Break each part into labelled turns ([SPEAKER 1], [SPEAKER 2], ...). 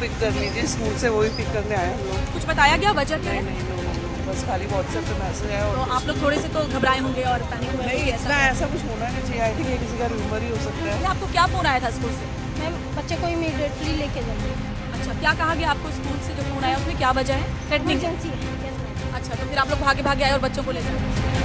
[SPEAKER 1] Pick करनी थी school से, वही पिक करने आए हम लोग।
[SPEAKER 2] कुछ बताया गया वजह क्या है?
[SPEAKER 1] नहीं, बस खाली व्हाट्सएप पे मैसेज आया।
[SPEAKER 2] तो आप लोग थोड़े से तो घबराए होंगे और पैनिक हुए?
[SPEAKER 1] नहीं, इतना ऐसा कुछ होना नहीं चाहिए। आई थिंक ये किसी का रूमर ही हो सकता है।
[SPEAKER 2] आपको क्या फोन आया था स्कूल से?
[SPEAKER 3] मैम बच्चे को इमीडिएटली लेके जाइए।
[SPEAKER 2] अच्छा, क्या कहा गया आपको स्कूल से जो फोन आया उसमें क्या वजह है?
[SPEAKER 3] इमरजेंसी है।
[SPEAKER 2] अच्छा, तो फिर आप लोग भागे आए और बच्चों को ले जाए।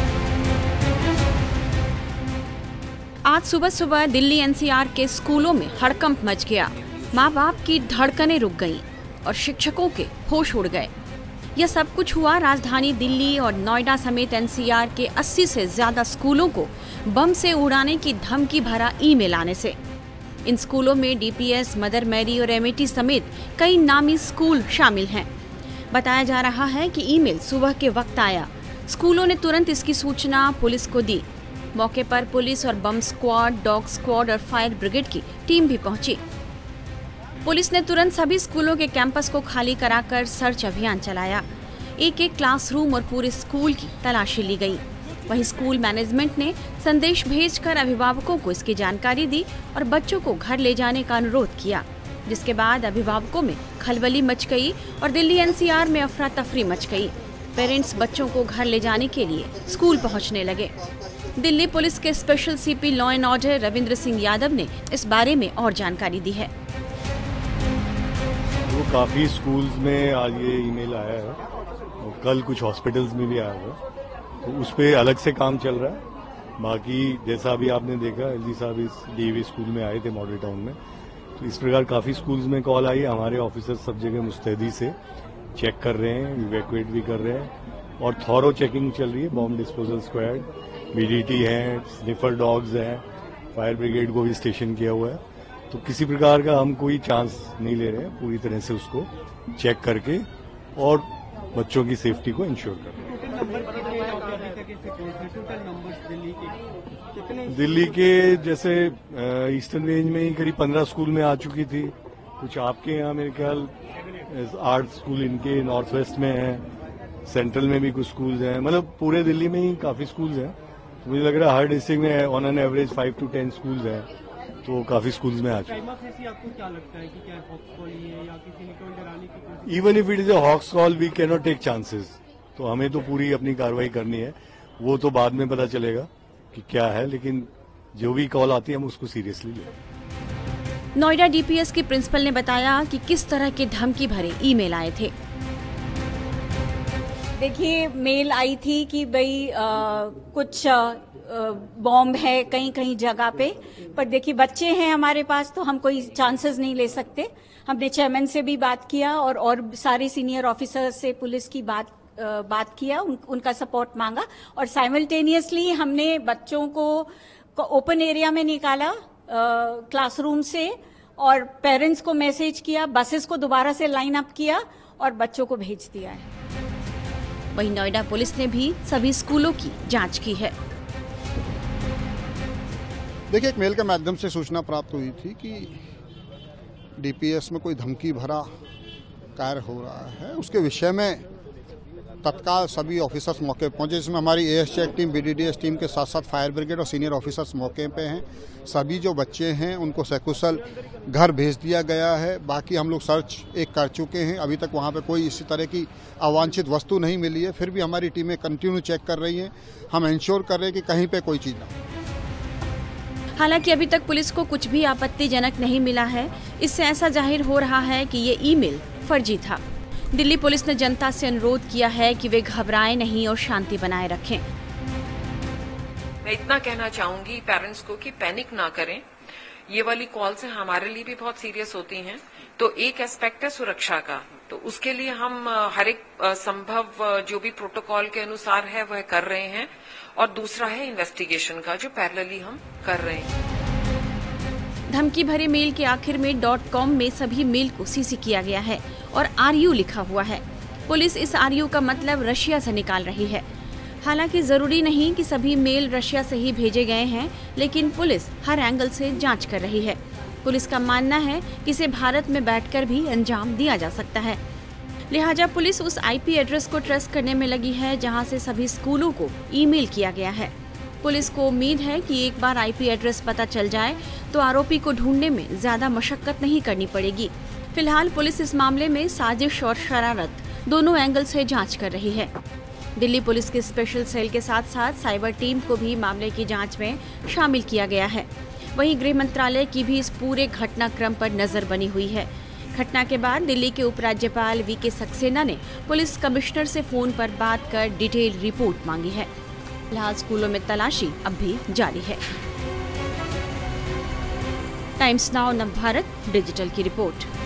[SPEAKER 2] आज सुबह दिल्ली एनसीआर के स्कूलों में हड़कंप मच गया। माँ बाप की धड़कनें रुक गईं और शिक्षकों के होश उड़ गए। यह सब कुछ हुआ राजधानी दिल्ली और नोएडा समेत एनसीआर के 80 से ज्यादा स्कूलों को बम से उड़ाने की धमकी भरा ईमेल आने से। इन स्कूलों में डीपीएस, मदर मैरी और एमएटी समेत कई नामी स्कूल शामिल हैं। बताया जा रहा है कि ईमेल सुबह के वक्त आया। स्कूलों ने तुरंत इसकी सूचना पुलिस को दी। मौके पर पुलिस और बम स्क्वाड, डॉग स्क्वाड और फायर ब्रिगेड की टीम भी पहुंची। पुलिस ने तुरंत सभी स्कूलों के कैंपस को खाली कराकर सर्च अभियान चलाया। एक एक क्लासरूम और पूरे स्कूल की तलाशी ली गई। वहीं स्कूल मैनेजमेंट ने संदेश भेजकर अभिभावकों को इसकी जानकारी दी और बच्चों को घर ले जाने का अनुरोध किया, जिसके बाद अभिभावकों में खलबली मच गई और दिल्ली एनसीआर में अफरा तफरी मच गई। पेरेंट्स बच्चों को घर ले जाने के लिए स्कूल पहुंचने लगे। दिल्ली पुलिस के special CP law and order Ravindra Singh Yadav ने इस बारे में और जानकारी दी है।
[SPEAKER 4] वो काफ़ी स्कूल्स में आज ये ईमेल आया है और कल कुछ हॉस्पिटल्स में भी आया है, तो उस पर अलग से काम चल रहा है। बाकी जैसा अभी आपने देखा, एलजी साहब इस डीवी स्कूल में आए थे मॉडल टाउन में, तो इस प्रकार काफ़ी स्कूल्स में कॉल आई। हमारे ऑफिसर सब जगह मुस्तैदी से चेक कर रहे हैं, इवैक्यूएट भी कर रहे हैं और थॉरो चेकिंग चल रही है। बॉम्ब डिस्पोजल स्क्वाड, बीडीटी है, स्निफर डॉग्स हैं, फायर ब्रिगेड को भी स्टेशन किया हुआ है। तो किसी प्रकार का हम कोई चांस नहीं ले रहे हैं, पूरी तरह से उसको चेक करके और बच्चों की सेफ्टी को इंश्योर कर रहे हैं। दिल्ली के जैसे ईस्टर्न रेंज में ही करीब 15 स्कूल में आ चुकी थी। कुछ आपके यहाँ मेरे ख्याल 8 स्कूल इनके नॉर्थ वेस्ट में है, सेंट्रल में भी कुछ स्कूल्स हैं, मतलब पूरे दिल्ली में ही काफी स्कूल्स हैं। तो मुझे लग रहा है हर डिस्ट्रिक्ट में on an average 5 to 10 schools हैं, तो काफी स्कूल्स में आ चुके हैं।
[SPEAKER 5] आपको क्या लगता है कि क्या हॉक्स कॉल है या किसी ने कोई डराने की?
[SPEAKER 4] Even if it is a hoax call we can not take chances. तो हमें तो पूरी अपनी कार्रवाई करनी है, वो तो बाद में पता चलेगा कि क्या है, लेकिन जो भी कॉल आती है हम उसको सीरियसली लें।
[SPEAKER 2] नोएडा डीपीएस की प्रिंसिपल ने बताया कि किस तरह के धमकी भरे ईमेल आए थे।
[SPEAKER 6] देखिए, मेल आई थी कि भाई कुछ बॉम्ब है कहीं कहीं जगह पे, पर देखिए बच्चे हैं हमारे पास तो हम कोई चांसेस नहीं ले सकते। हमने चेयरमैन से भी बात किया और सारे सीनियर ऑफिसर्स से पुलिस की बात किया, उनका सपोर्ट मांगा और साइमल्टेनियसली हमने बच्चों को ओपन एरिया में निकाला क्लासरूम से और पेरेंट्स को मैसेज किया, बसेस को दोबारा से लाइन अप किया और बच्चों को भेज दिया है।
[SPEAKER 2] वहीं नोएडा पुलिस ने भी सभी स्कूलों की जांच की है।
[SPEAKER 7] देखिए, एक मेल के माध्यम से सूचना प्राप्त हुई थी कि डीपीएस में कोई धमकी भरा कार्य हो रहा है। उसके विषय में तत्काल सभी ऑफिसर्स मौके पर पहुंचे, जिसमें हमारी AS check team, BDDS team के साथ साथ फायर ब्रिगेड और सीनियर ऑफिसर्स मौके पे हैं। सभी जो बच्चे हैं उनको सकुशल घर भेज दिया गया है। बाकी हम लोग सर्च एक कर चुके हैं, अभी तक वहां पे कोई इसी तरह की अवांछित वस्तु नहीं मिली है। फिर भी हमारी टीमें कंटिन्यू चेक कर रही हैं। हम इंश्योर कर रहे हैं कि कहीं पे कोई चीज ना हो।
[SPEAKER 2] हालांकि अभी तक पुलिस को कुछ भी आपत्तिजनक नहीं मिला है। इससे ऐसा जाहिर हो रहा है कि ये ईमेल फर्जी था। दिल्ली पुलिस ने जनता से अनुरोध किया है कि वे घबराएं नहीं और शांति बनाए रखें।
[SPEAKER 8] मैं इतना कहना चाहूंगी पेरेंट्स को कि पैनिक ना करें। ये वाली कॉल्स हमारे लिए भी बहुत सीरियस होती हैं। तो एक एस्पेक्ट है सुरक्षा का, तो उसके लिए हम हर एक संभव जो भी प्रोटोकॉल के अनुसार है वह कर रहे हैं और दूसरा है इन्वेस्टिगेशन का, जो पैरेलली हम कर रहे हैं।
[SPEAKER 2] धमकी भरे मेल के आखिर में .com में सभी मेल को सीसी किया गया है और RU लिखा हुआ है। पुलिस इस RU का मतलब रशिया से निकाल रही है। हालांकि जरूरी नहीं कि सभी मेल रशिया से ही भेजे गए हैं, लेकिन पुलिस हर एंगल से जांच कर रही है। पुलिस का मानना है कि इसे भारत में बैठकर भी अंजाम दिया जा सकता है। लिहाजा पुलिस उस IP एड्रेस को ट्रेस करने में लगी है जहां से सभी स्कूलों को ईमेल किया गया है। पुलिस को उम्मीद है कि एक बार IP एड्रेस पता चल जाए तो आरोपी को ढूंढने में ज्यादा मशक्कत नहीं करनी पड़ेगी। फिलहाल पुलिस इस मामले में साजिश और शरारत दोनों एंगल से जांच कर रही है। दिल्ली पुलिस के स्पेशल सेल के साथ साथ साइबर टीम को भी मामले की जांच में शामिल किया गया है। वहीं गृह मंत्रालय की भी इस पूरे घटनाक्रम पर नजर बनी हुई है। घटना के बाद दिल्ली के उपराज्यपाल वीके सक्सेना ने पुलिस कमिश्नर से फोन पर बात कर डिटेल रिपोर्ट मांगी है। फिलहाल स्कूलों में तलाशी अब भी जारी है। टाइम्स नाउ नवभारत डिजिटल की रिपोर्ट।